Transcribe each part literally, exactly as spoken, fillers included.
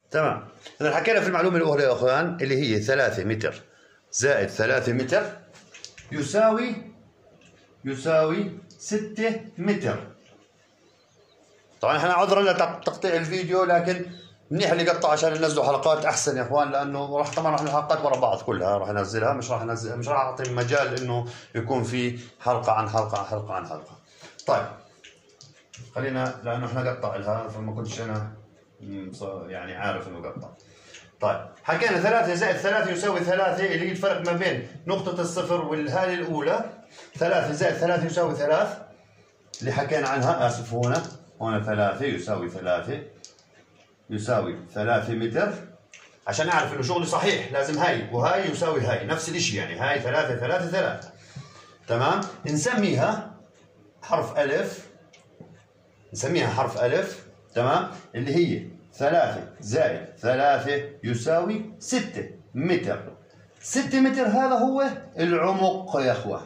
تمام. إذا حكينا في المعلومة الأولى يا أخوان اللي هي ثلاثة متر زائد ثلاثة متر يساوي يساوي ستة متر. طبعا احنا عذرا لتقطيع الفيديو، لكن منيح اللي قطع عشان ننزلوا حلقات احسن يا اخوان، لانه راح طبعا راح الحلقات ورا بعض كلها راح انزلها، مش راح انزل مش راح اعطي مجال انه يكون في حلقه عن حلقه عن حلقه عن حلقه. طيب خلينا، لانه احنا قطع لها فما كنتش انا يعني عارف انه قطع. طيب حكينا ثلاثة زائد ثلاثة يساوي ثلاثة، اللي هي الفرق ما بين نقطة الصفر والهالة الأولى. ثلاثة زائد ثلاثة يساوي ثلاث، اللي حكينا عنها آسف هنا هنا ثلاثة يساوي ثلاثة يساوي ثلاثة متر. عشان أعرف إنه شغلي صحيح لازم هاي وهاي يساوي هاي نفس الإشي، يعني هاي ثلاثة ثلاثة ثلاثة. تمام. نسميها حرف ألف، نسميها حرف ألف. تمام. اللي هي ثلاثة زائد ثلاثة يساوي ستة متر. ستة متر هذا هو العمق يا اخوان،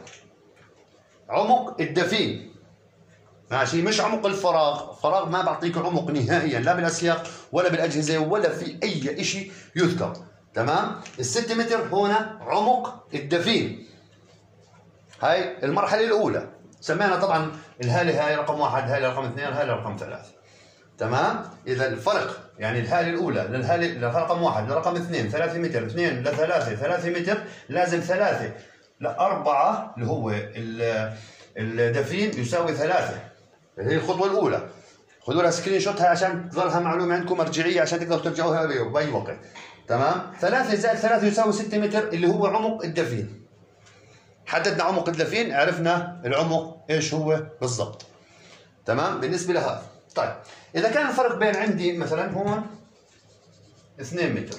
عمق الدفين. ماشي، مش عمق الفراغ، فراغ ما بعطيك عمق نهائيا لا بالاسياق ولا بالاجهزه ولا في اي شيء يذكر. تمام. الستة متر هنا عمق الدفين، هاي المرحله الاولى. سمينا طبعا الهاله هاي رقم واحد، هاي رقم اثنين، هاي رقم ثلاثة. تمام. اذا الفرق يعني الهاله الاولى للهاله لرقم واحد لرقم اثنين ثلاثة متر، اثنين لثلاثة ثلاثة متر، لازم ثلاثة لأربعة اللي هو الدفين يساوي ثلاثة، اللي هي الخطوه الاولى. خذوا لها سكرين شوت هاي عشان تظلها معلومه عندكم مرجعيه عشان تقدروا ترجعوها باي وقت. تمام. ثلاثة زائد ثلاثة يساوي ستة متر، اللي هو عمق الدفين. حددنا عمق الدفين، عرفنا العمق ايش هو بالضبط. تمام. بالنسبه لهذا. طيب إذا كان الفرق بين عندي مثلا هون اثنين متر،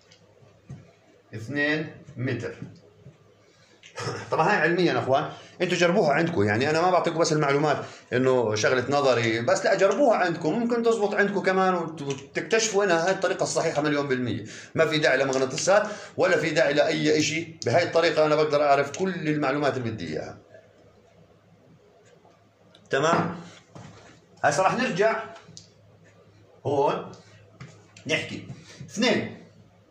اثنين متر. طبعا هاي علميا يا اخوان، انتم جربوها عندكم، يعني انا ما بعطيكم بس المعلومات انه شغله نظري بس، لا جربوها عندكم، ممكن تزبط عندكم كمان وتكتشفوا انها هاي الطريقه الصحيحه مليون بالمية. ما في داعي لمغناطيسات ولا في داعي لاي شيء، بهاي الطريقه انا بقدر اعرف كل المعلومات اللي بدي اياها. تمام. هسه راح نرجع هون نحكي اثنين.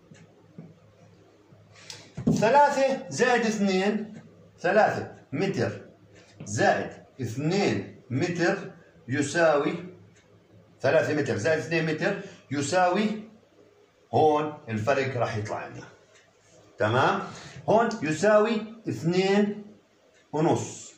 ثلاثة زائد اثنين، ثلاثة متر زائد اثنين متر يساوي ثلاثة متر زائد اثنين متر يساوي، هون الفرق راح يطلع لنا. تمام. هون يساوي اثنين ونص.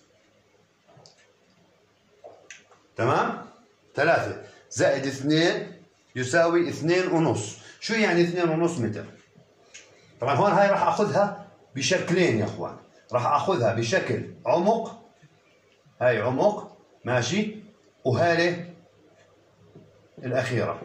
تمام. ثلاثة زائد اثنين يساوي اثنين ونص. شو يعني اثنين ونص متر؟ طبعا هون هاي راح اخذها بشكلين يا اخوان، راح اخذها بشكل عمق، هاي عمق ماشي، وهاله الاخيره.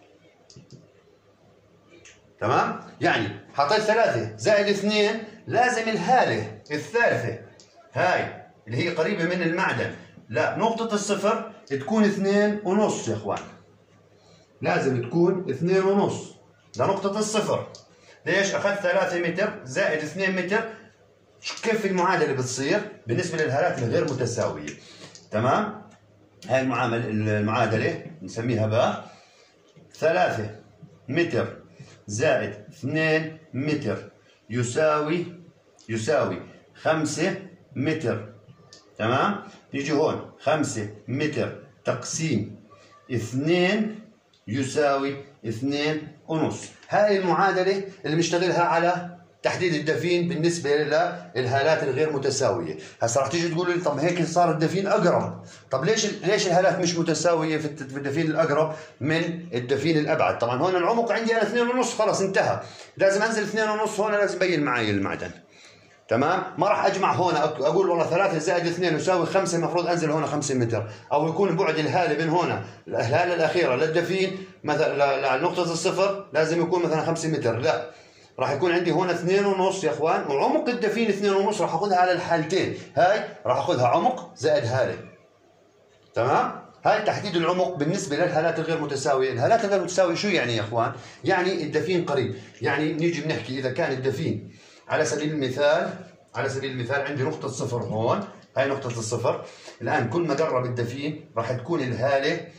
تمام. يعني حطيت ثلاثة زائد اثنين، لازم الهاله الثالثه هاي اللي هي قريبه من المعدن لا نقطه الصفر تكون اثنين ونص يا اخوان، لازم تكون اثنين ونص لنقطة الصفر. ليش؟ أخذت ثلاثة متر زائد اثنين متر. كيف المعادلة بتصير بالنسبة للهالات الغير متساوية؟ تمام؟ هاي المعاملة المعادلة نسميها بقى ثلاثة متر زائد اثنين متر يساوي يساوي خمسة متر. تمام؟ نيجي هون خمسة متر تقسيم اثنين يساوي اثنين ونص. هاي المعادلة اللي بنشتغلها على تحديد الدفين بالنسبة للهالات الغير متساوية. هسا راح تيجي تقولوا لي طب هيك صار الدفين أقرب، طب ليش ليش الهالات مش متساوية في الدفين الأقرب من الدفين الأبعد؟ طبعا هون العمق عندي أنا اثنين ونص، خلاص انتهى، لازم أنزل اثنين ونص هون، لازم يبين معي المعدن. تمام. ما راح اجمع هون اقول والله ثلاثة زائد اثنين يساوي خمسة، المفروض انزل هون خمسة متر، او يكون بعد الهاله من هون الهاله الاخيره للدفين مثلا لنقطه الصفر لازم يكون مثلا خمسة متر، لا راح يكون عندي هون اثنين ونص يا اخوان، وعمق الدفين اثنين ونص راح اخذها على الحالتين، هاي راح اخذها عمق زائد هاله. تمام. هاي تحديد العمق بالنسبه للهالات الغير متساويه. الهالات الغير متساويه شو يعني يا اخوان؟ يعني الدفين قريب، يعني نيجي بنحكي اذا كان الدفين على سبيل المثال على سبيل المثال عندي نقطة صفر هون، هاي نقطة الصفر. الآن كل ما قرب الدفين راح تكون الهالة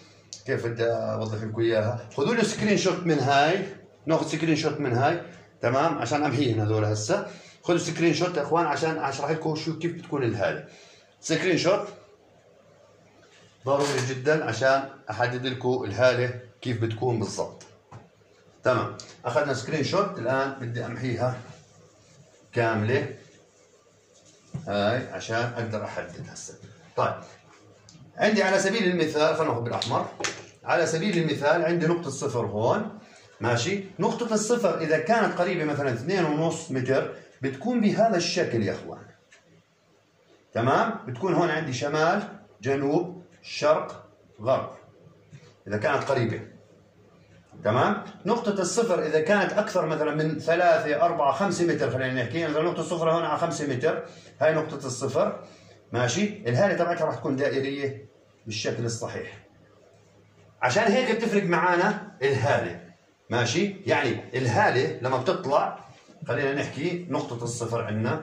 كيف بدي اوضح لكم اياها. خذوا لي سكرين شوت من هاي، ناخذ سكرين شوت من هاي تمام عشان امحيهم هذول هسه. خذوا سكرين شوت يا اخوان عشان اشرح لكم شو كيف بتكون الهاله. سكرين شوت ضروري جدا عشان احدد لكم الهاله كيف بتكون بالضبط. تمام، اخذنا سكرين شوت. الان بدي امحيها كامله هاي عشان اقدر احدد هسه. طيب عندي على سبيل المثال، خلينا ناخذ بالاحمر. على سبيل المثال عندي نقطة صفر هون، ماشي؟ نقطة الصفر إذا كانت قريبة مثلا اثنين ونص متر بتكون بهذا الشكل يا اخوان. تمام؟ بتكون هون عندي شمال، جنوب، شرق، غرب. إذا كانت قريبة. تمام؟ نقطة الصفر إذا كانت أكثر مثلا من ثلاثة، أربعة، خمسة متر، خلينا نحكي، مثلا نقطة الصفر هون على خمسة متر، هاي نقطة الصفر، ماشي؟ الهالة تبعتها راح تكون دائرية بالشكل الصحيح. عشان هيك بتفرق معانا الهالة، ماشي؟ يعني الهالة لما بتطلع، خلينا نحكي نقطة الصفر عندنا،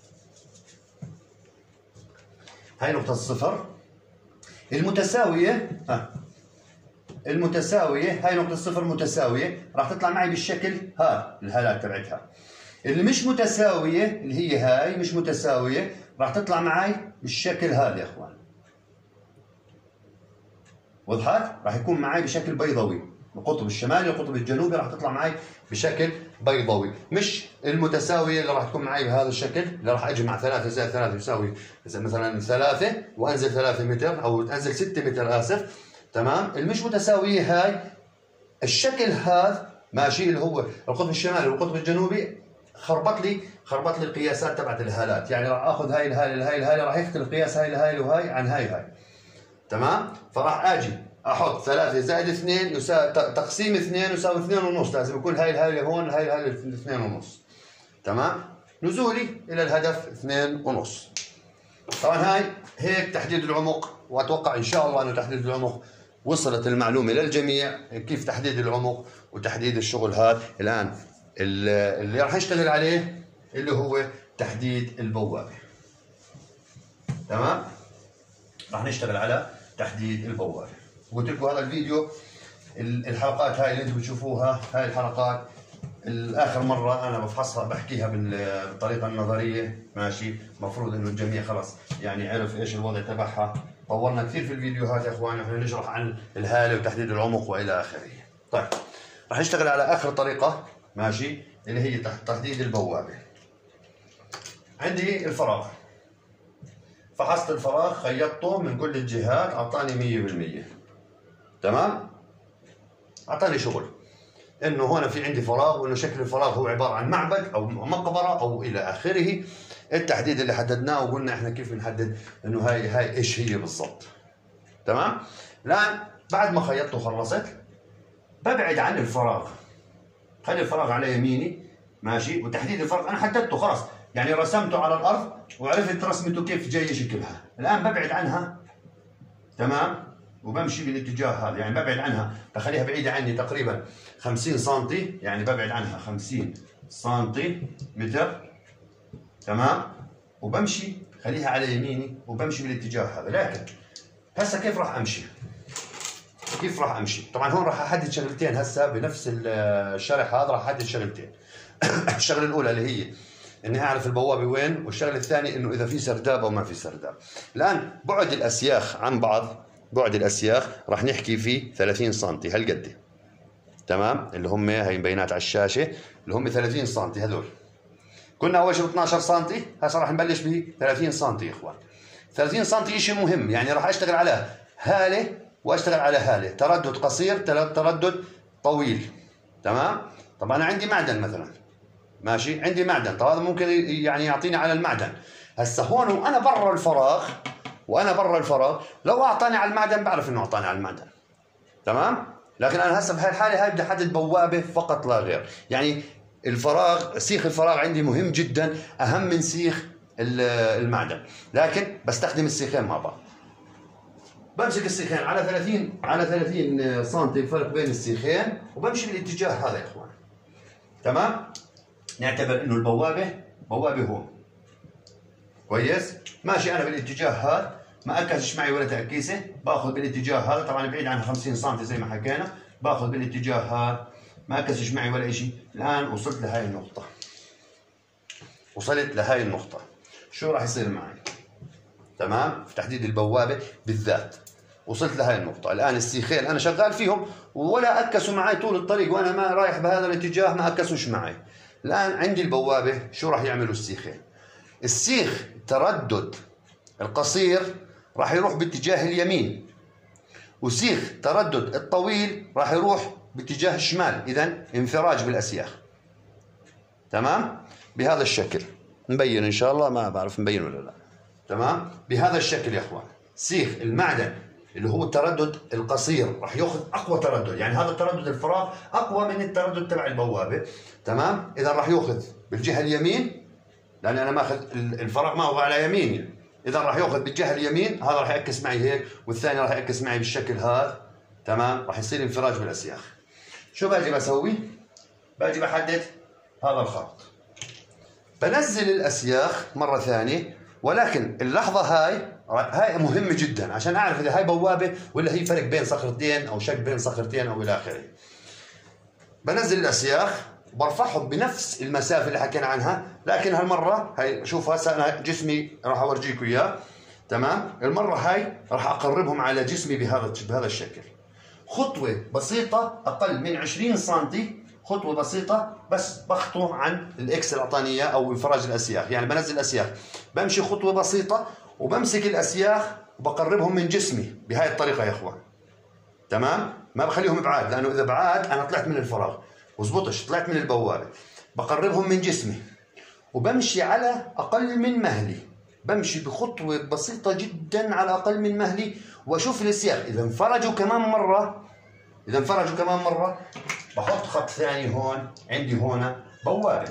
هاي نقطة الصفر المتساوية، ها المتساوية، هاي نقطة الصفر متساوية، راح تطلع معي بالشكل هذا الهالات تبعتها. اللي مش متساوية اللي هي هاي مش متساوية راح تطلع معي بالشكل هذا يا اخوان. وضحت؟ راح يكون معي بشكل بيضاوي، القطب الشمالي والقطب الجنوبي راح تطلع معي بشكل بيضاوي، مش المتساوية اللي راح تكون معي بهذا الشكل، اللي راح اجمع ثلاثة زائد ثلاثة يساوي مثلا ثلاثة وانزل ثلاثة متر او انزل ستة متر اسف. تمام؟ المش متساوية هاي الشكل هذا، ماشي، اللي هو القطب الشمالي والقطب الجنوبي، خربط لي خربط لي القياسات تبعت الهالات، يعني راح اخذ هاي الهاله هاي الهاله راح يختلف قياس هاي الهاله وهاي عن هاي هاي. تمام؟ فراح اجي احط ثلاثة زائد اثنين يساوي تقسيم اثنين يساوي اثنين ونص، لازم يكون هاي الهاله هون هاي الهاله اثنين ونص. تمام؟ نزولي الى الهدف اثنين ونص. طبعا هاي هيك تحديد العمق، واتوقع ان شاء الله انه تحديد العمق وصلت المعلومه للجميع كيف تحديد العمق وتحديد الشغل هذا. الان اللي راح نشتغل عليه اللي هو تحديد البوابه. تمام؟ راح نشتغل على تحديد البوابه. قلت لكم هذا الفيديو، الحلقات هاي اللي انتم بتشوفوها، هاي الحلقات الاخر مره انا بفحصها بحكيها بالطريقه النظريه، ماشي؟ المفروض انه الجميع خلص يعني عرف ايش الوضع تبعها. طولنا كثير في الفيديوهات يا اخوان، احنا نشرح عن الهاله وتحديد العمق والى اخره. طيب راح نشتغل على اخر طريقه، ماشي، اللي هي تحديد البوابه. عندي الفراغ، فحصت الفراغ، خيطته من كل الجهات، اعطاني مية بالمية. تمام؟ اعطاني شغل انه هون في عندي فراغ، وانه شكل الفراغ هو عباره عن معبد او مقبره او الى اخره. التحديد اللي حددناه وقلنا احنا كيف بنحدد انه هاي هاي ايش هي بالضبط. تمام؟ الان بعد ما خيطته وخلصت ببعد عن الفراغ، خلي الفراغ على يميني، ماشي؟ وتحديد الفراغ انا حددته خلاص، يعني رسمته على الارض وعرفت رسمته كيف جاي شكلها. الان ببعد عنها، تمام؟ وبمشي بالاتجاه هذا، يعني ببعد عنها بخليها بعيده عني تقريبا خمسين سنتي، يعني ببعد عنها خمسين سنتي متر. تمام؟ وبمشي خليها على يميني وبمشي بالاتجاه هذا. لكن هسه كيف راح امشي؟ كيف راح امشي؟ طبعا هون راح احدد شغلتين هسه بنفس الشرح هذا، راح احدد شغلتين. الشغله الاولى اللي هي اني اعرف البوابه وين، والشغله الثانيه انه اذا في سرداب او ما في سرداب. الان بعد الاسياخ عن بعض، بعد الاسياخ راح نحكي فيه ثلاثين سنتي هالقد. تمام؟ اللي هم هي مبينات على الشاشه، اللي هم ثلاثين سنتي هذول. كنا اول شيء ب اثنعش سنتي، هسه راح نبلش ب ثلاثين سنتي يا اخوان. ثلاثين سنتي شيء مهم، يعني راح اشتغل على هاله واشتغل على هاله، تردد قصير تردد طويل. تمام؟ طب انا عندي معدن مثلا، ماشي؟ عندي معدن، طب هذا ممكن يعني يعطيني على المعدن. هسه هون وانا برا الفراغ، وانا برا الفراغ لو اعطاني على المعدن بعرف انه اعطاني على المعدن. تمام؟ لكن انا هسه بهاي الحاله هاي بدي احدد بوابه فقط لا غير. يعني الفراغ، سيخ الفراغ عندي مهم جدا، اهم من سيخ المعدن، لكن بستخدم السيخين مع بعض. بمسك السيخين على ثلاثين على ثلاثين سنتي الفرق بين السيخين، وبمشي بالاتجاه هذا يا اخوان. تمام؟ نعتبر انه البوابه بوابه هون. كويس؟ ماشي انا بالاتجاه هذا، ما اكسش معي ولا تعكيسه، باخذ بالاتجاه هذا، طبعا بعيد عنها خمسين سم زي ما حكينا، باخذ بالاتجاه هذا، ما اكسش معي ولا شيء. الان وصلت لهي النقطه، وصلت لهي النقطه، شو راح يصير معي؟ تمام، في تحديد البوابه بالذات وصلت لهي النقطه. الان السيخين انا شغال فيهم ولا اكسوا معي طول الطريق، وانا ما رايح بهذا الاتجاه ما اكسوش معي. الان عندي البوابه، شو راح يعملوا السيخين؟ السيخ تردد القصير راح يروح باتجاه اليمين، وسيخ تردد الطويل راح يروح باتجاه الشمال، اذا انفراج بالاسياخ. تمام؟ بهذا الشكل مبين ان شاء الله، ما بعرف مبين ولا لا. تمام؟ بهذا الشكل يا اخوان، سيخ المعدن اللي هو التردد القصير راح ياخذ اقوى تردد، يعني هذا التردد الفراغ اقوى من التردد تبع البوابه. تمام؟ اذا راح ياخذ بالجهه اليمين، لان انا ماخذ الفراغ ما هو على يميني، اذا راح ياخذ بالجهه اليمين، هذا راح يعكس معي هيك، والثاني راح يعكس معي بالشكل هذا. تمام؟ راح يصير انفراج بالاسياخ. شو باجي بسوي؟ باجي بحدد هذا الخط، بنزل الاسياخ مره ثانيه، ولكن اللحظه هاي هاي مهمه جدا عشان اعرف اذا هاي بوابه ولا هي فرق بين صخرتين او شق بين صخرتين او الى اخره. بنزل الاسياخ وبرفعهم بنفس المسافه اللي حكينا عنها، لكن هالمره هاي شوف هسه انا جسمي راح اورجيكم اياه. تمام؟ المره هاي راح اقربهم على جسمي بهذا بهذا الشكل. خطوه بسيطه اقل من عشرين سم، خطوه بسيطه بس بخطو عن الاكس اللي اعطاني اياه او انفراج الاسياخ، يعني بنزل الاسياخ، بمشي خطوه بسيطه وبمسك الاسياخ وبقربهم من جسمي بهاي الطريقه يا اخوان. تمام؟ ما بخليهم بعاد، لانه اذا بعاد انا طلعت من الفراغ وزبطش، طلعت من البوابه. بقربهم من جسمي وبمشي على اقل من مهلي، بمشي بخطوه بسيطه جدا على اقل من مهلي، واشوف الاسياخ اذا انفرجوا كمان مره، اذا انفرجوا كمان مره بحط خط ثاني هون، عندي هون بوابه.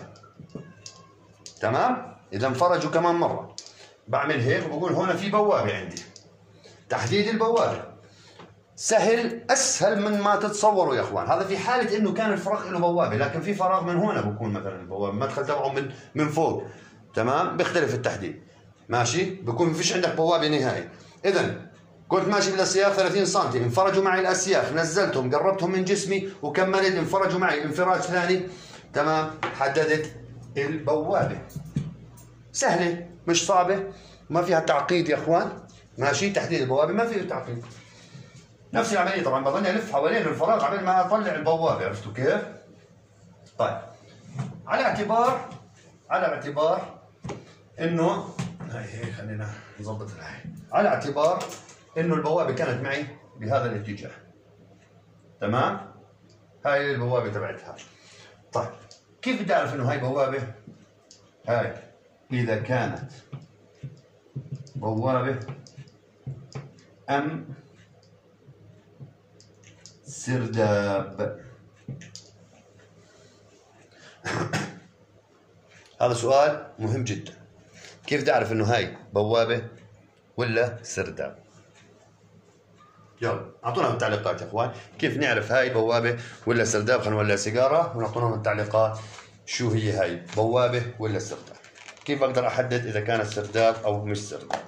تمام؟ اذا انفرجوا كمان مره بعمل هيك وبقول هون في بوابه عندي. تحديد البوابه سهل، اسهل من ما تتصوروا يا اخوان، هذا في حاله انه كان الفراغ له بوابه، لكن في فراغ من هون بكون مثلا البوابه المدخل تبعه من من فوق. تمام؟ بيختلف التحديد. ماشي؟ بكون ما فيش عندك بوابه نهائي. اذا كنت ماشي بالاسياخ ثلاثين سم، انفرجوا معي الاسياخ، نزلتهم قربتهم من جسمي وكملت، انفرجوا معي انفراج ثاني. تمام؟ حددت البوابه. سهله مش صعبه، ما فيها تعقيد يا اخوان. ماشي؟ تحديد البوابه ما فيه تعقيد. نفس العمليه طبعا بضلني الف حوالين الفراغ قبل ما اطلع البوابه، عرفتوا كيف؟ طيب، على اعتبار على اعتبار انه هاي هيك خلينا نظبط الهاي، على اعتبار انه البوابه كانت معي بهذا الاتجاه. تمام؟ هاي البوابه تبعتها. طيب، كيف بدي اعرف انه هاي بوابه؟ هاي اذا كانت بوابه ام سرداب. هذا سؤال مهم جدا، كيف بدي اعرف انه هاي بوابه ولا سرداب؟ يلا اعطونا بالتعليقات يا اخوان، كيف نعرف هاي بوابه ولا سرداب؟ خلينا نولع سيجاره ونعطونا بالتعليقات شو هي هاي، بوابه ولا سرداب؟ كيف اقدر احدد اذا كانت سرداب او مش سرداب؟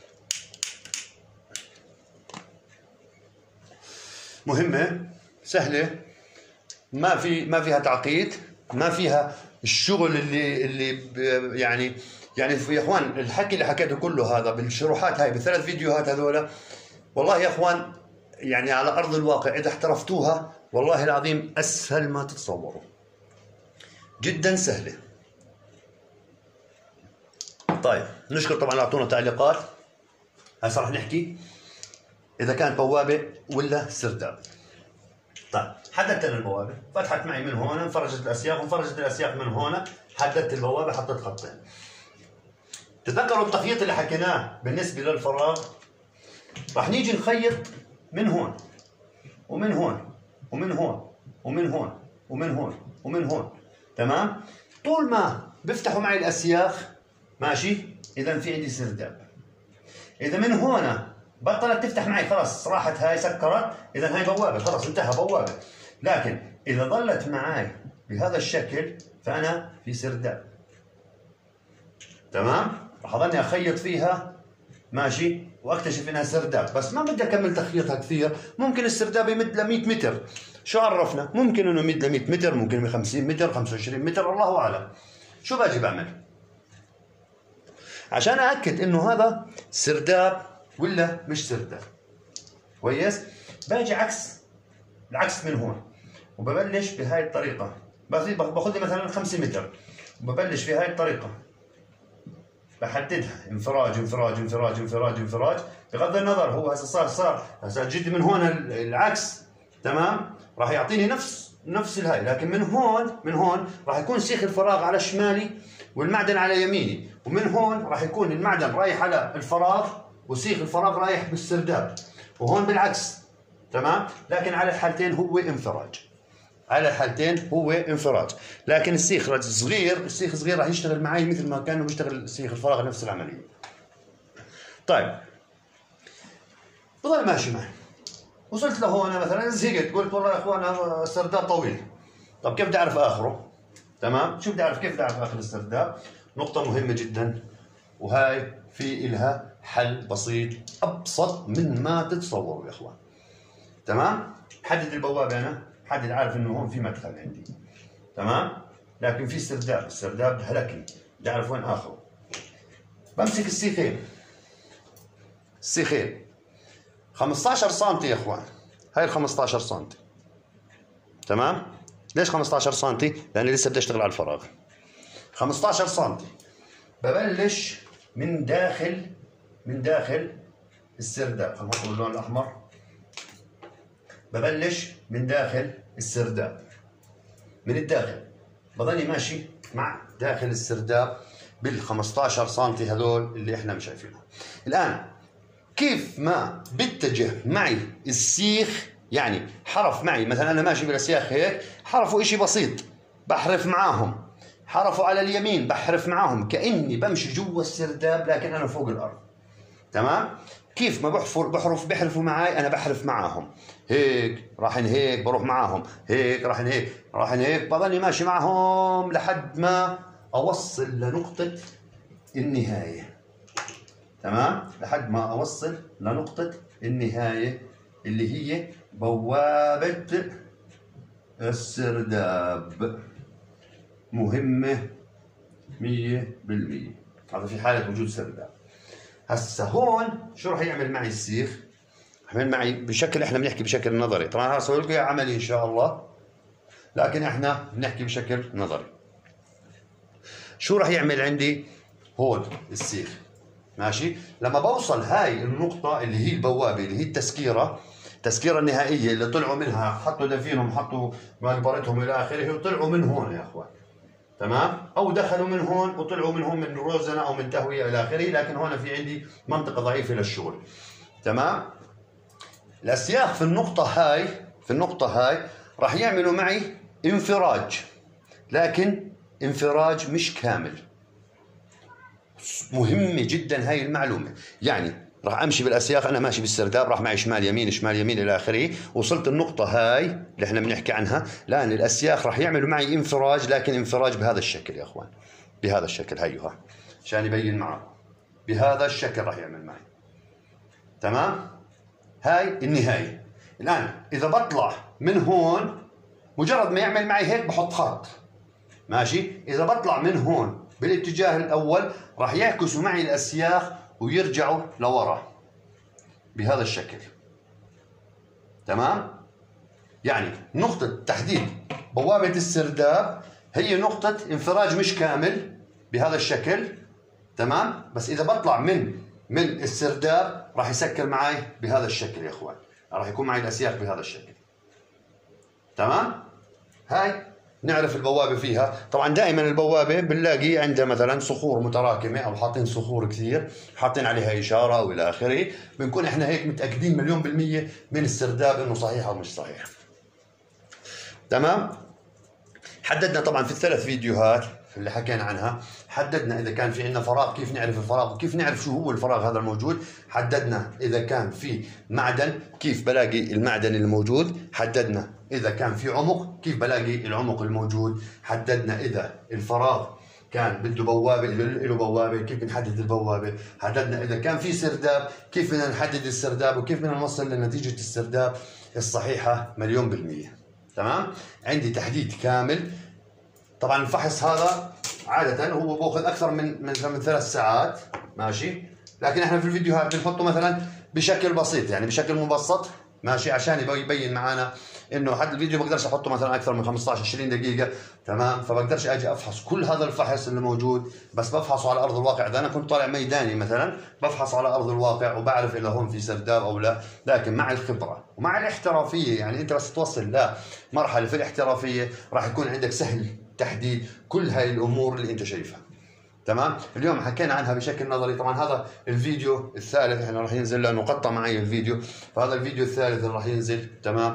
مهمه سهله، ما في ما فيها تعقيد، ما فيها الشغل اللي اللي يعني يعني يا اخوان الحكي اللي حكيته كله هذا بالشروحات هاي بالثلاث فيديوهات هذولا، والله يا اخوان يعني على ارض الواقع اذا احترفتوها والله العظيم اسهل ما تتصوروا، جدا سهله. طيب، نشكر طبعا اللي اعطونا تعليقات. هسه راح نحكي اذا كانت بوابه ولا سرداب. طيب، حددت انا البوابه، فتحت معي من هون، انفرجت الاسياخ، انفرجت الاسياخ من هون، حددت البوابه، حطيت خطين. تذكروا التخييط اللي حكيناه بالنسبه للفراغ؟ راح نيجي نخيط من هون ومن هون ومن هون ومن هون ومن هون ومن هون. تمام؟ طول ما بيفتحوا معي الاسياخ ماشي، اذا في عندي سرداب. اذا من هون بطلت تفتح معي خلاص راحت هاي سكرت، اذا هاي بوابه خلاص انتهى بوابه. لكن اذا ظلت معي بهذا الشكل فانا في سرداب. تمام؟ راح اضلني اخيط فيها ماشي واكتشف انها سرداب، بس ما بدي اكمل تخيطها كثير، ممكن السرداب يمد ل مئة متر، شو عرفنا؟ ممكن انه يمد ل مئة متر، ممكن خمسين متر، خمسة وعشرين متر، الله اعلم. شو باجي بعمل؟ عشان أأكد إنه هذا سرداب ولا مش سرداب كويس، باجي عكس العكس من هون، وببلش بهاي الطريقة، باخذ لي مثلا خمسة متر، وببلش بهاي الطريقة، بحددها انفراج انفراج انفراج انفراج انفراج، بغض النظر هو هسه صار صار هسه جيت من هون العكس، تمام، راح يعطيني نفس نفس الهاي، لكن من هون من هون راح يكون سيخ الفراغ على شمالي والمعدن على يميني، ومن هون راح يكون المعدن رايح على الفراغ وسيخ الفراغ رايح بالسرداب، وهون بالعكس، تمام. لكن على الحالتين هو انفراج، على الحالتين هو انفراج، لكن السيخ صغير، السيخ صغير راح يشتغل معي مثل ما كانه بيشتغل سيخ الفراغ نفس العمليه. طيب بضل ماشي معي، وصلت لهون مثلا زهقت، قلت والله يا اخوان السرداب طويل، طب كيف بدي اعرف اخره؟ تمام، شو بدي اعرف كيف بدي اعرف اخر السرداب؟ نقطة مهمة جدا، وهاي في إلها حل بسيط أبسط من ما تتصوروا يا اخوان. تمام؟ حدد البوابة، أنا حدد عارف إنه هون في مدخل عندي، تمام؟ لكن في سرداب، السرداب هلكني، بدي أعرف وين آخره. بمسك السيخين، السيخين خمسة عشر سم يا اخوان، هاي ال خمسة عشر سم، تمام؟ ليش خمسة عشر سم؟ لأني لسه بدي أشتغل على الفراغ. خمسة عشر سم ببلش من داخل من داخل السرداب، خلينا نحط اللون الأحمر، ببلش من داخل السرداب، من الداخل بضلني ماشي مع داخل السرداب بال خمسة عشر سم هذول اللي احنا مش شايفينهم. الآن كيف ما بتجه معي السيخ، يعني حرف معي، مثلا أنا ماشي بالأسياخ هيك، حرفوا إشي بسيط بحرف معاهم، حرفوا على اليمين بحرف معاهم، كأني بمشي جوا السرداب لكن أنا فوق الأرض، تمام؟ كيف ما بحفر بحرف بحرفوا معاي أنا بحرف معاهم، هيك راحن هيك بروح معاهم، هيك راحن هيك راحن هيك، بضلني ماشي معهم لحد ما أوصل لنقطة النهاية، تمام؟ لحد ما أوصل لنقطة النهاية اللي هي بوابة السرداب. مهمة مية بالمية، هذا في حالة وجود سرداب. هسا هون شو راح يعمل معي السيخ؟ يعمل معي بشكل، احنا بنحكي بشكل نظري، طبعا راح اسوي لكم عملي ان شاء الله، لكن احنا بنحكي بشكل نظري. شو راح يعمل عندي هون السيخ؟ ماشي، لما بوصل هاي النقطة اللي هي البوابة، اللي هي التسكيرة، التسكيرة النهائية اللي طلعوا منها، حطوا دفينهم، حطوا مقبرتهم إلى آخره، وطلعوا من هون يا أخوان، تمام؟ أو دخلوا من هون وطلعوا من هون من روزنة أو من تهوية إلى آخره، لكن هون في عندي منطقة ضعيفة للشغل، تمام؟ الأسياخ في النقطة هاي، في النقطة هاي راح يعملوا معي انفراج، لكن انفراج مش كامل. مهمة جدا هاي المعلومة، يعني راح امشي بالاسياخ، انا ماشي بالسرداب، راح معي شمال يمين شمال يمين الى اخره، وصلت النقطة هاي اللي احنا بنحكي عنها، لان الاسياخ راح يعملوا معي انفراج، لكن انفراج بهذا الشكل يا اخوان، بهذا الشكل، هيها عشان يبين معكم، بهذا الشكل راح يعمل معي، تمام؟ هاي النهاية. الان اذا بطلع من هون، مجرد ما يعمل معي هيك بحط خط، ماشي؟ اذا بطلع من هون بالاتجاه الاول راح يعكسوا معي الاسياخ ويرجعوا لورا بهذا الشكل، تمام؟ يعني نقطة تحديد بوابة السرداب هي نقطة انفراج مش كامل بهذا الشكل، تمام؟ بس إذا بطلع من من السرداب راح يسكر معي بهذا الشكل يا إخوان، راح يكون معي الأسياخ بهذا الشكل، تمام؟ هاي نعرف البوابة فيها. طبعا دائما البوابة بنلاقي عندها مثلا صخور متراكمة، او حاطين صخور كثير حاطين عليها اشارة او الى اخره، بنكون احنا هيك متأكدين مليون بالمية من السرداب انه صحيح او مش صحيح، تمام؟ حددنا طبعا في الثلاث فيديوهات اللي حكينا عنها، حددنا اذا كان في عندنا فراغ كيف نعرف الفراغ، وكيف نعرف شو هو الفراغ هذا الموجود، حددنا اذا كان في معدن كيف بلاقي المعدن الموجود، حددنا اذا كان في عمق كيف بلاقي العمق الموجود، حددنا اذا الفراغ كان بده بوابه، له بوابه، كيف بنحدد البوابه؟ حددنا اذا كان في سرداب كيف بدنا نحدد السرداب وكيف بدنا نوصل لنتيجه السرداب الصحيحه مليون بالميه. تمام؟ عندي تحديد كامل. طبعا الفحص هذا عاده هو باخذ اكثر من من من ثلاث ساعات، ماشي؟ لكن احنا في الفيديوهات بنحطه مثلا بشكل بسيط، يعني بشكل مبسط، ماشي، عشان يبين معنا انه حد الفيديو بقدرش احطه مثلا اكثر من خمسطعش عشرين دقيقه. تمام؟ فبقدرش اجي افحص كل هذا الفحص اللي موجود، بس بفحصه على ارض الواقع. اذا انا كنت طالع ميداني مثلا بفحص على ارض الواقع وبعرف اذا هون في سرداب او لا. لكن مع الخبره ومع الاحترافيه، يعني انت بس توصل لمرحله في الاحترافيه راح يكون عندك سهل تحديد كل هاي الامور اللي انت شايفها. تمام؟ اليوم حكينا عنها بشكل نظري. طبعا هذا الفيديو الثالث احنا راح ينزل لانه قطع معي الفيديو، فهذا الفيديو الثالث اللي راح ينزل. تمام؟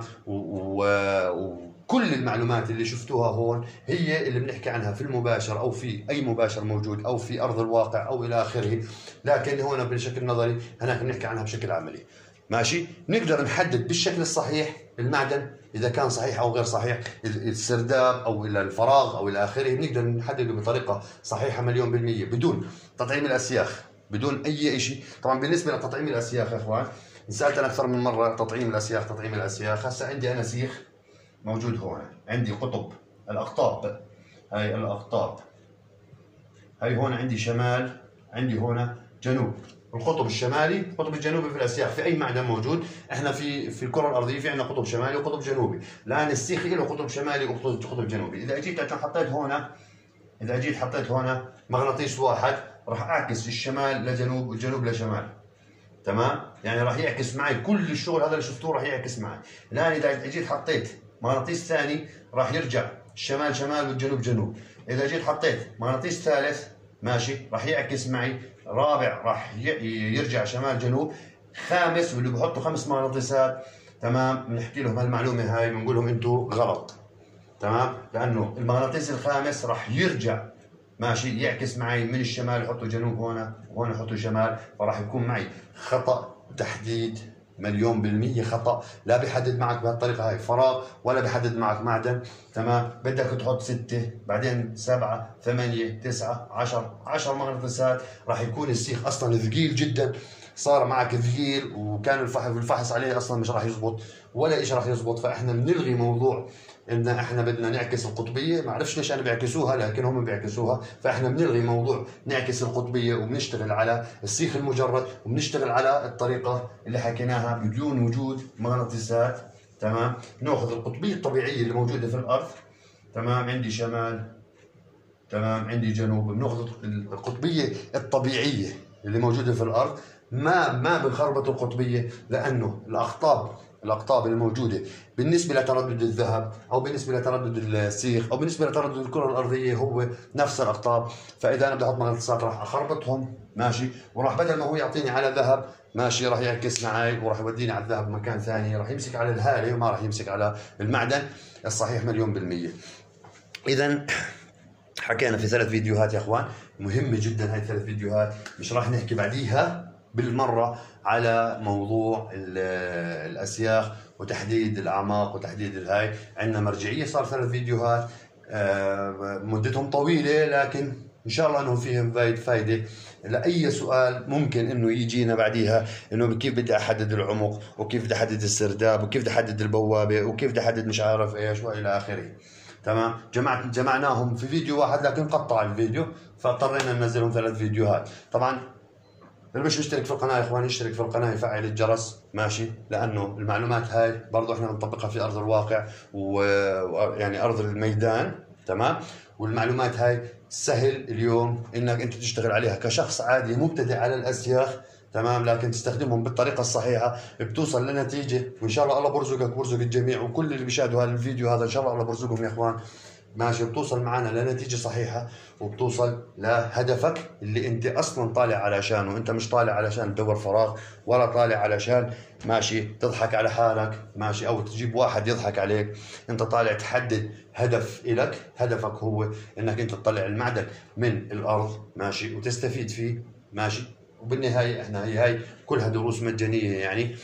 وكل المعلومات اللي شفتوها هون هي اللي بنحكي عنها في المباشر او في اي مباشر موجود او في ارض الواقع او الى اخره، لكن هون بشكل نظري هناك بنحكي عنها بشكل عملي. ماشي؟ نقدر نحدد بالشكل الصحيح المعدن اذا كان صحيح او غير صحيح، السرداب او الى الفراغ او الى اخره، بنقدر نحدده بطريقه صحيحه مليون بالميه بدون تطعيم الاسياخ، بدون اي شيء. طبعا بالنسبه لتطعيم الاسياخ يا اخوان، سالت انا اكثر من مره تطعيم الاسياخ تطعيم الاسياخ. هسه عندي انا سيخ موجود هون، عندي قطب الاقطاب، هاي الاقطاب، هاي هون عندي شمال، عندي هون جنوب. القطب الشمالي القطب الجنوبي في الاسياخ في اي معدن موجود. احنا في في الكره الارضيه في عندنا قطب شمالي وقطب جنوبي، لان السيخ له قطب شمالي وقطب جنوبي. اذا اجيت حطيت هون اذا اجيت حطيت هون مغناطيس واحد راح اعكس الشمال لجنوب والجنوب لشمال. تمام؟ يعني راح يعكس معي كل الشغل هذا اللي شفتوه راح يعكس معي. الان اذا اجيت حطيت مغناطيس ثاني راح يرجع الشمال شمال والجنوب جنوب. اذا جيت حطيت مغناطيس ثالث، ماشي، راح يعكس معي. رابع راح يرجع شمال جنوب. خامس، واللي بحطوا خمس مغناطيسات، تمام، بنحكي لهم هالمعلومه هاي، بنقول لهم انتم غلط. تمام؟ لانه المغناطيس الخامس راح يرجع، ماشي، يعكس معي من الشمال يحطوا جنوب هون وهون يحطوا شمال، فراح يكون معي خطا تحديد مليون بالمية خطأ. لا بيحدد معك بهالطريقة هاي فراغ ولا بيحدد معك معدن. تمام؟ بدك تحط ستة بعدين سبعة ثمانية تسعة عشر عشر مغناطيسات، راح يكون السيخ أصلا ثقيل جدا، صار معك ثقيل، وكان الفحص الفحص عليه أصلا مش راح يزبط ولا إيش راح يزبط. فإحنا بنلغي موضوع ان احنا بدنا نعكس القطبيه. ما اعرفش ليش انا بيعكسوها لكن هم بيعكسوها. فاحنا بنلغي موضوع نعكس القطبيه وبنشتغل على السيخ المجرد، وبنشتغل على الطريقه اللي حكيناها بدون وجود مغناطيسات. تمام؟ ناخذ القطبيه الطبيعيه اللي موجوده في الارض. تمام؟ عندي شمال، تمام، عندي جنوب. بناخذ القطبيه الطبيعيه اللي موجوده في الارض. ما ما بنخربط القطبيه، لانه الاقطاب الاقطاب الموجوده بالنسبه لتردد الذهب او بالنسبه لتردد السيخ او بالنسبه لتردد الكره الارضيه هو نفس الاقطاب. فاذا انا بدي احط مغناطيسات راح اخربطهم، ماشي، وراح بدل ما هو يعطيني على ذهب، ماشي، راح يعكس معي وراح يوديني على الذهب مكان ثاني، راح يمسك على الهاله وما راح يمسك على المعدن الصحيح مليون بالميه. اذا حكينا في ثلاث فيديوهات يا اخوان مهمه جدا. هاي ثلاث فيديوهات مش راح نحكي بعديها بالمرة على موضوع الأسياخ وتحديد الأعماق وتحديد الهاي. عندنا مرجعية صار ثلاث فيديوهات مدتهم طويلة، لكن إن شاء الله أنهم فيهم فايدة. لأي سؤال ممكن أنه يجينا بعديها، أنه كيف بدي أحدد العمق وكيف بدي أحدد السرداب وكيف بدي أحدد البوابة وكيف بدي أحدد مش عارف إيش وإلى آخره. تمام؟ جمعت جمعناهم في فيديو واحد لكن قطع الفيديو، فاضطرينا ننزلهم ثلاث فيديوهات. طبعا اللي مش مشترك في القناه يا اخوان يشترك في القناه يفعل الجرس، ماشي، لانه المعلومات هاي برضو احنا بنطبقها في ارض الواقع ويعني ارض الميدان. تمام؟ والمعلومات هاي سهل اليوم انك انت تشتغل عليها كشخص عادي مبتدئ على الاسياخ. تمام؟ لكن تستخدمهم بالطريقه الصحيحه بتوصل لنتيجه، وان شاء الله الله برزقك وبرزق الجميع، وكل اللي بيشاهدوا هذا الفيديو هذا ان شاء الله الله برزقهم يا اخوان، ماشي، بتوصل معنا لنتيجة صحيحة وبتوصل لهدفك اللي انت اصلا طالع علشانه. انت مش طالع علشان تدور فراغ ولا طالع علشان، ماشي، تضحك على حالك، ماشي، او تجيب واحد يضحك عليك. انت طالع تحدد هدف الك. هدفك هو انك انت تطلع المعدن من الارض، ماشي، وتستفيد فيه، ماشي. وبالنهاية احنا هي هاي كلها دروس مجانية يعني.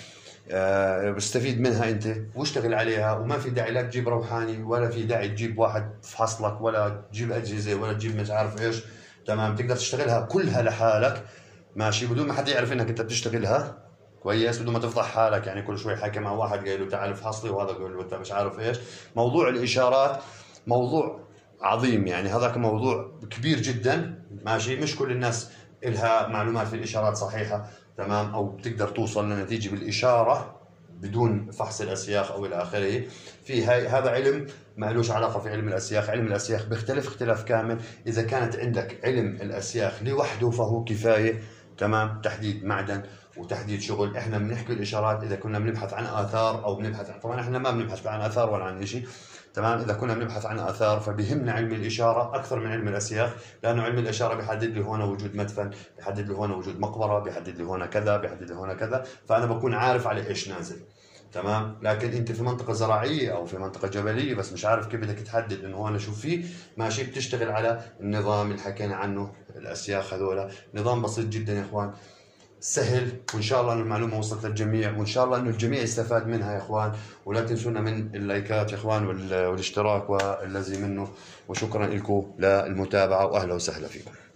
آه، بستفيد منها انت واشتغل عليها، وما في داعي لا تجيب روحاني ولا في داعي تجيب واحد يفحص لك ولا تجيب اجهزه ولا تجيب مش عارف ايش. تمام، تقدر تشتغلها كلها لحالك ماشي، بدون ما حد يعرف انك انت بتشتغلها كويس، بدون ما تفضح حالك. يعني كل شوي حكي مع واحد قايل له تعال افحص لي، وهذا قال له انت مش عارف ايش. موضوع الاشارات موضوع عظيم، يعني هذاك موضوع كبير جدا ماشي. مش كل الناس إلها معلومات في الإشارات صحيحة، تمام، أو بتقدر توصل لنتيجة بالإشارة بدون فحص الأسياخ أو إلى آخره. في هاي هذا علم ما لهش علاقة في علم الأسياخ. علم الأسياخ بيختلف اختلاف كامل. إذا كانت عندك علم الأسياخ لوحده فهو كفاية، تمام، تحديد معدن وتحديد شغل. احنا بنحكي الاشارات اذا كنا بنبحث عن اثار او بنبحث عن، طبعا احنا ما بنبحث عن اثار ولا عن شيء، تمام. اذا كنا بنبحث عن اثار فبيهمنا علم الاشاره اكثر من علم الاسياخ، لانه علم الاشاره بيحدد لي هون وجود مدفن، بيحدد لي هون وجود مقبره، بيحدد لي هون كذا، بيحدد لي هون كذا، فانا بكون عارف على ايش نازل، تمام. لكن انت في منطقه زراعيه او في منطقه جبليه بس مش عارف كيف بدك تحدد انه هون شو فيه ماشي، بتشتغل على النظام اللي حكينا عنه الاسياخ. هذول نظام بسيط جدا يا اخوان، سهل، وان شاء الله ان المعلومه وصلت للجميع، وان شاء الله انه الجميع يستفاد منها يا اخوان. ولا تنسونا من اللايكات يا اخوان والاشتراك والذي منه، وشكرا لكم للمتابعه واهلا وسهلا فيكم.